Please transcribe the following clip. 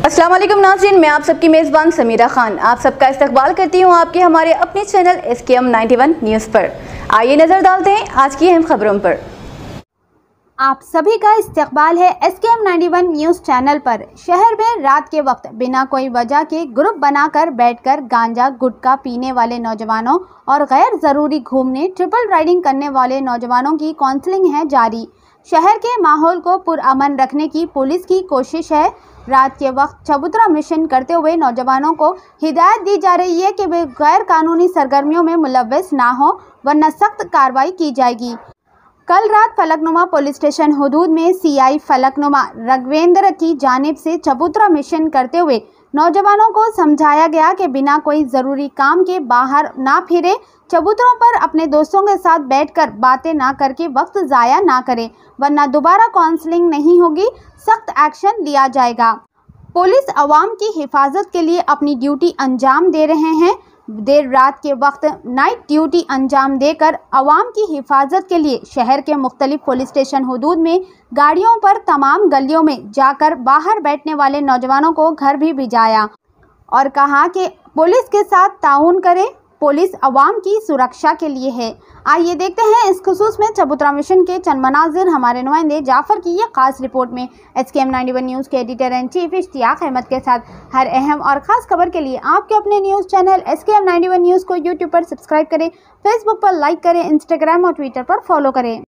अस्सलाम वालेकुम नाज़रीन, मैं आप सबकी मेज़बान समीरा खान आप सबका इस्तकबाल करती हूँ आपके हमारे अपने चैनल SKM 91 न्यूज़ पर। आइए नज़र डालते हैं आज की अहम खबरों पर। आप सभी का इस्तकबाल है SKM 91 न्यूज़ चैनल पर। शहर में रात के वक्त बिना कोई वजह के ग्रुप बनाकर बैठकर गांजा गुटखा पीने वाले नौजवानों और गैर ज़रूरी घूमने ट्रिपल राइडिंग करने वाले नौजवानों की काउंसलिंग है जारी। शहर के माहौल को पुरअमन रखने की पुलिस की कोशिश है। रात के वक्त चबूतरा मिशन करते हुए नौजवानों को हिदायत दी जा रही है कि वे गैर कानूनी सरगर्मियों में मुलव्वस ना हो, वरना सख्त कार्रवाई की जाएगी। कल रात फलकनुमा पुलिस स्टेशन हुदूद में CI फलकनुमा रघवेंद्र की जानिब से चबूतरा मिशन करते हुए नौजवानों को समझाया गया कि बिना कोई ज़रूरी काम के बाहर ना फिरे, चबूतरों पर अपने दोस्तों के साथ बैठकर बातें ना करके वक्त ज़ाया ना करें, वरना दोबारा काउंसलिंग नहीं होगी, सख्त एक्शन लिया जाएगा। पुलिस अवाम की हिफाजत के लिए अपनी ड्यूटी अंजाम दे रहे हैं। देर रात के वक्त नाइट ड्यूटी अंजाम देकर अवाम की हिफाजत के लिए शहर के मुख्तलिफ पुलिस स्टेशन हुदूद में गाड़ियों पर तमाम गलियों में जाकर बाहर बैठने वाले नौजवानों को घर भी भिजाया और कहा कि पुलिस के साथ ताउन करें, पुलिस अवाम की सुरक्षा के लिए है। आइए देखते हैं इस खुसूस में चबूतरा मिशन के चंद मनाजिर हमारे नुमाइंदे जाफ़र की ये खास रिपोर्ट में। SKM 91 न्यूज़ के editor and chief Ishtiyaq Ahmed के साथ हर अहम और ख़ास खबर के लिए आपके अपने न्यूज़ चैनल SKM 91 न्यूज़ को यूट्यूब पर सब्सक्राइब करें, फेसबुक पर लाइक करें, इंस्टाग्राम और ट्विटर पर फॉलो करें।